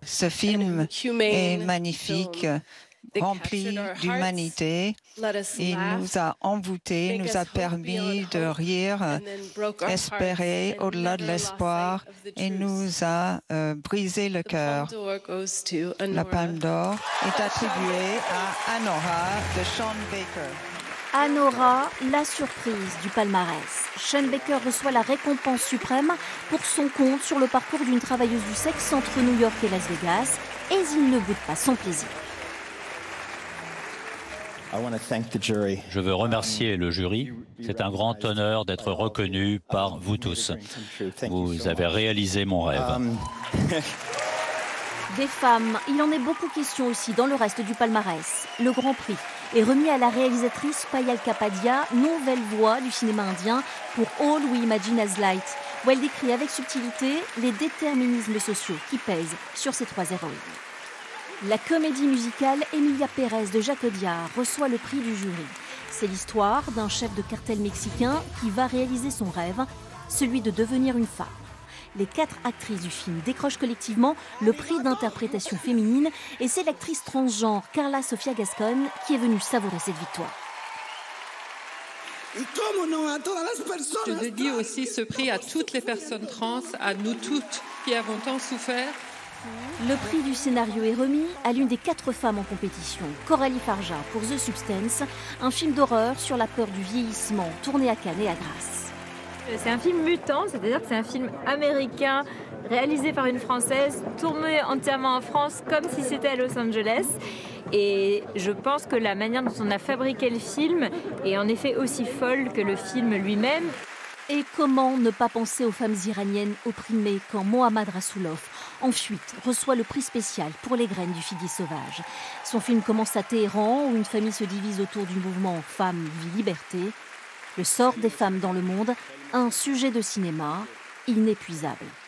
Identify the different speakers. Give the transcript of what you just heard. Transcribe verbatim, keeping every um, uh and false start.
Speaker 1: Ce film est magnifique, rempli d'humanité. Il nous a envoûtés, nous a permis de rire, espérer au-delà de l'espoir et nous a euh, brisé le cœur. La Palme d'Or est attribuée à Anora de Sean Baker.
Speaker 2: Anora, la surprise du palmarès. Sean Baker reçoit la récompense suprême pour son compte sur le parcours d'une travailleuse du sexe entre New York et Las Vegas, et il ne boude pas son plaisir.
Speaker 3: Je veux remercier le jury. C'est un grand honneur d'être reconnu par vous tous. Vous avez réalisé mon rêve.
Speaker 2: Des femmes, il en est beaucoup question aussi dans le reste du palmarès. Le Grand Prix est remis à la réalisatrice Payal Kapadia, nouvelle voix du cinéma indien pour All We Imagine as Light, où elle décrit avec subtilité les déterminismes sociaux qui pèsent sur ces trois héroïnes. La comédie musicale Emilia Pérez de Jacques Audiard reçoit le prix du jury. C'est l'histoire d'un chef de cartel mexicain qui va réaliser son rêve, celui de devenir une femme. Les quatre actrices du film décrochent collectivement le prix d'interprétation féminine et c'est l'actrice transgenre Carla Sofia Gascon qui est venue savourer cette victoire.
Speaker 4: Je dédie aussi ce prix à toutes les personnes trans, à nous toutes qui avons tant souffert.
Speaker 2: Le prix du scénario est remis à l'une des quatre femmes en compétition, Coralie Farja pour The Substance, un film d'horreur sur la peur du vieillissement, tourné à Cannes et à Grasse.
Speaker 5: C'est un film mutant, c'est-à-dire que c'est un film américain réalisé par une Française, tourné entièrement en France comme si c'était à Los Angeles. Et je pense que la manière dont on a fabriqué le film est en effet aussi folle que le film lui-même.
Speaker 2: Et comment ne pas penser aux femmes iraniennes opprimées quand Mohammad Rasoulov, en fuite, reçoit le prix spécial pour Les graines du figuier sauvage. Son film commence à Téhéran, où une famille se divise autour du mouvement Femmes, Vie, Liberté. Le sort des femmes dans le monde, un sujet de cinéma inépuisable.